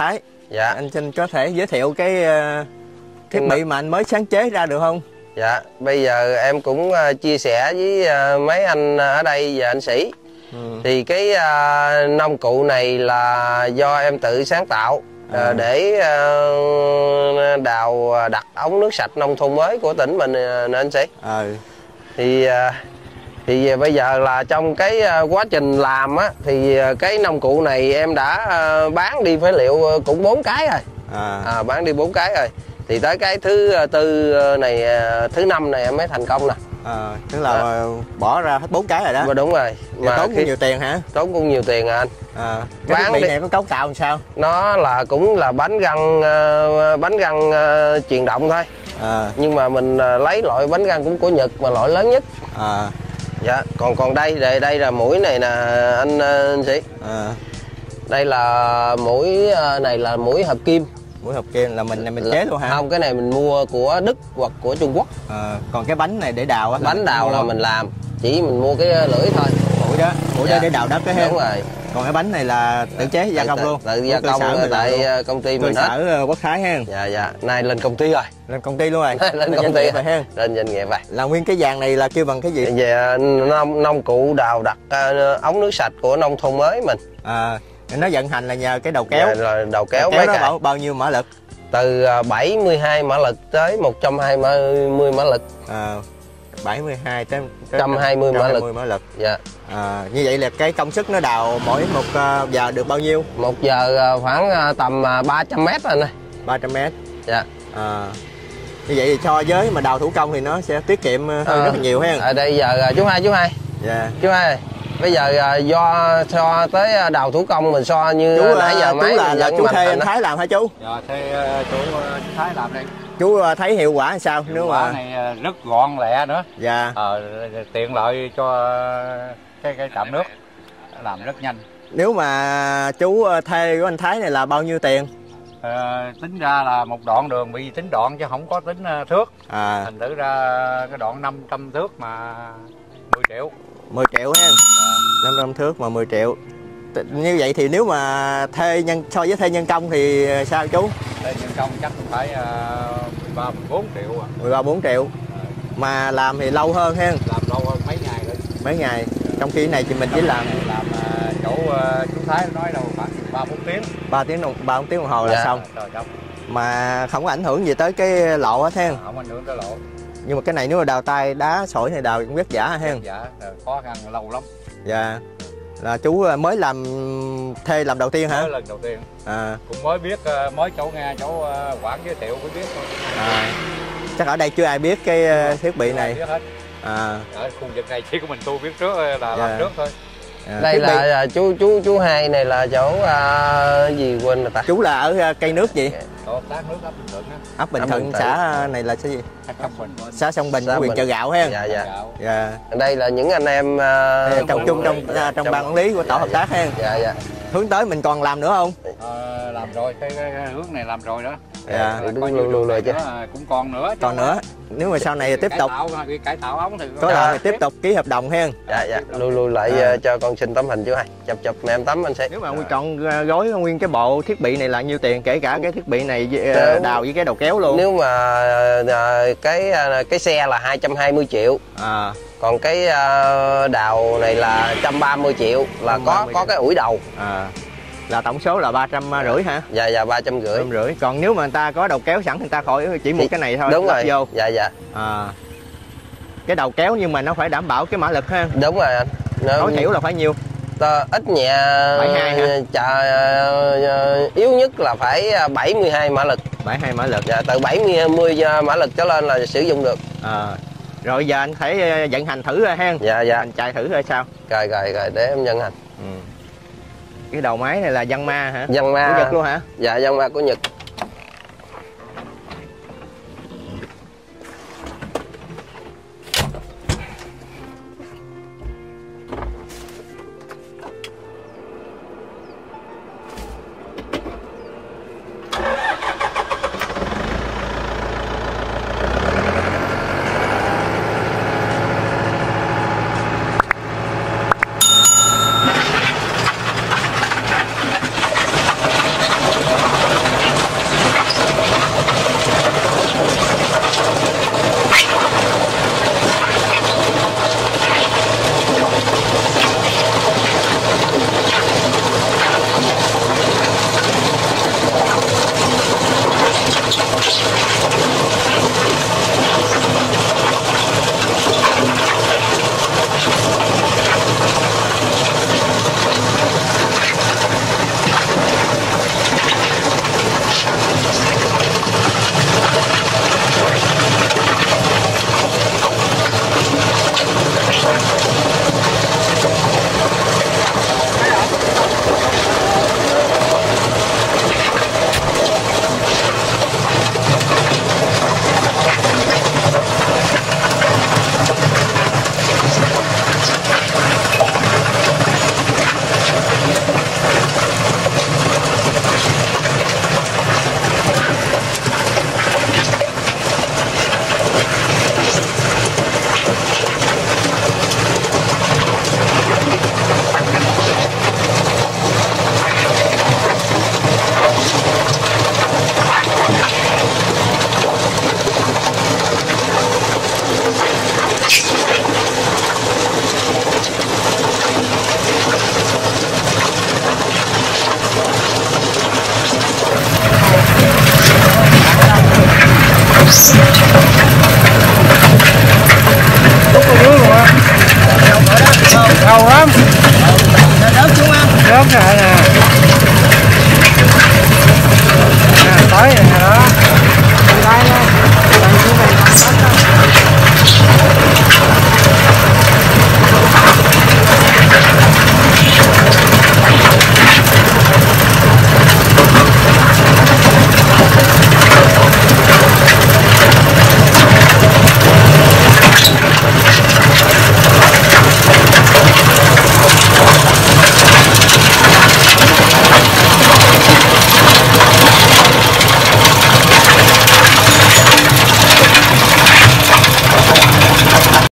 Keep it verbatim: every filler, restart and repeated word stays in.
cái. Dạ. Anh xin có thể giới thiệu cái uh, thiết bị mà anh mới sáng chế ra được không? Dạ, bây giờ em cũng uh, chia sẻ với uh, mấy anh ở đây và anh Sĩ. Ừ. Thì cái uh, nông cụ này là do em tự sáng tạo à. uh, để uh, đào đặt ống nước sạch nông thôn mới của tỉnh mình uh, nè anh Sĩ. À. Thì uh, thì bây giờ là trong cái uh, quá trình làm á thì uh, cái nông cụ này em đã uh, bán đi phế liệu cũng bốn cái rồi. À. À, bán đi bốn cái rồi. Thì tới cái thứ tư này, thứ năm này em mới thành công nè. À, tức là à. bỏ ra hết bốn cái rồi đó. Mà đúng rồi. Mà tốn cũng nhiều tiền hả? Tốn cũng nhiều tiền à anh. À, cái bán thiết bị này có cấu tạo làm sao? Nó là cũng là bánh răng bánh răng uh, truyền động thôi. À. Nhưng mà mình uh, lấy loại bánh răng cũng của Nhật mà loại lớn nhất. À. Dạ, còn còn đây đây đây là mũi này nè anh, anh Sĩ. À. Đây là mũi này là mũi hợp kim. Mũi hợp kim là mình mình chế luôn hả? Không, cái này mình mua của Đức hoặc của Trung Quốc. À, còn cái bánh này để đào á? Bánh đào là mình làm, chỉ mình mua cái lưỡi thôi. Mũi đó, mũi dạ. đó để đào đất cái ha. Đúng rồi. Còn cái bánh này là tự chế gia công luôn. Tự gia công tại công ty mình hết. Cơ sở Quốc Thái ha. Dạ dạ, nay lên công ty rồi. Lên công ty luôn rồi. Lên công ty rồi ha. Lên doanh nghiệp rồi. Là nguyên cái vàng này là kêu bằng cái gì? Về nông nông cụ đào đặt uh, ống nước sạch của nông thôn mới mình. À, nó vận hành là nhờ cái đầu kéo. Dạ, rồi đầu kéo, đầu kéo mấy nó cái. bao, bao nhiêu mã lực? Từ bảy mươi hai mã lực tới một trăm hai mươi mã lực. À, bảy mươi hai tới một trăm hai mươi mã lực. mã lực. Dạ. À, như vậy là cái công suất nó đào mỗi một giờ được bao nhiêu? Một giờ khoảng tầm ba trăm mét rồi này. ba trăm mét. Dạ. À, như vậy thì so với mà đào thủ công thì nó sẽ tiết kiệm hơn à, rất là nhiều ha. Ở đây giờ chú hai chú hai. Dạ. Chú hai. Bây giờ do so tới đào thủ công mình so như chú, nãy giờ chú máy là, là chú thuê anh Thái làm hả chú? Dạ, thuê chú, chú Thái làm đây. Chú thấy hiệu quả hay sao? Hiệu nếu quả mà này rất gọn lẹ nữa. Dạ. Ờ, tiện lợi cho cái cái trạm nước, làm rất nhanh. Nếu mà chú thuê của anh Thái này là bao nhiêu tiền? Ờ, tính ra là một đoạn đường bị tính đoạn chứ không có tính thước. À. Thành thử ra cái đoạn năm trăm thước mà mười triệu. mười triệu ha. À. năm trăm thước mà mười triệu. Như vậy thì nếu mà thuê nhân so với thuê nhân công thì sao chú? Thuê nhân công chắc phải mười ba mười bốn triệu à. mười ba bốn triệu. À. Mà làm thì lâu hơn ha. Làm lâu hơn mấy ngày nữa. Mấy ngày. Trong khi này thì mình chỉ làm làm chỗ chú Thái nói đâu khoảng ba bốn tiếng. ba tiếng đồng ba bốn tiếng đồng hồ là dạ. xong. Rồi, xong. Mà không có ảnh hưởng gì tới cái lộ hết ha. Không ảnh hưởng tới lộ. Nhưng mà cái này nếu mà đào tay đá sỏi này đào cũng vất vả ha. Dạ, khó khăn lâu lắm. Dạ. Là chú mới làm thuê làm đầu tiên hả? Mới lần đầu tiên. À. Cũng mới biết, mới chỗ nghe chỗ Quảng giới thiệu mới biết thôi. À. Chắc ở đây chưa ai biết cái thiết bị này. Biết hết. À. Ở khu vực này chỉ có mình tu biết trước là dạ. làm trước thôi. À, đây là, là chú chú chú hai này là chỗ uh, gì quên rồi ta. Chú là ở cây nước gì? Ủa, tác nước ấp Bình Thuận á. Ấp Bình Thuận, xã này là xã gì? Xã Sông Bình, huyện Chợ Gạo ha. Dạ dạ. Dạ. Đây là những anh em uh, trồng chung trong trong, trong ban quản lý của tổ dạ, hợp tác ha. Dạ dạ. Hướng tới mình còn làm nữa không? Ờ, làm rồi, cái, cái, cái hướng này làm rồi đó. Dạ, dạ đúng luôn luôn rồi chứ. Cũng còn nữa. Còn nữa. Nếu mà sau này tiếp tục tạo, cải tạo ống thì có làm thì tiếp tục ký hợp đồng ha. Dạ dạ, lưu lưu lại à. cho con xin tấm hình chú hai. Chụp chụp mẹ em tấm anh sẽ. Nếu mà nguyên chọn gói nguyên cái bộ thiết bị này là nhiêu tiền, kể cả cái thiết bị này đào với cái đầu kéo luôn. Nếu mà à, cái cái xe là hai trăm hai mươi triệu. À. Còn cái đào này là một trăm ba mươi triệu là có có cái ủi đầu. À. Là tổng số là ba trăm rưỡi hả? Dạ dạ ba trăm rưỡi. rưỡi. Còn nếu mà người ta có đầu kéo sẵn thì người ta khỏi chỉ một cái này thôi. Đúng rồi. Vô. Dạ dạ. À. Cái đầu kéo nhưng mà nó phải đảm bảo cái mã lực ha. Đúng rồi anh. Nó... tối thiểu là phải nhiêu? Ta, ít nhẹ bảy mươi hai hả? Chà, yếu nhất là phải bảy mươi hai mã lực. bảy mươi hai mã lực. Dạ, từ bảy mươi mã lực trở lên là sử dụng được. À. Rồi giờ anh phải vận hành thử ra ha. Dạ dạ. Anh chạy thử ra sao? Rồi rồi rồi để em vận hành. Ừ. Cái đầu máy này là Yanma hả? Yanma. Của Nhật luôn hả? Dạ Yanma của Nhật.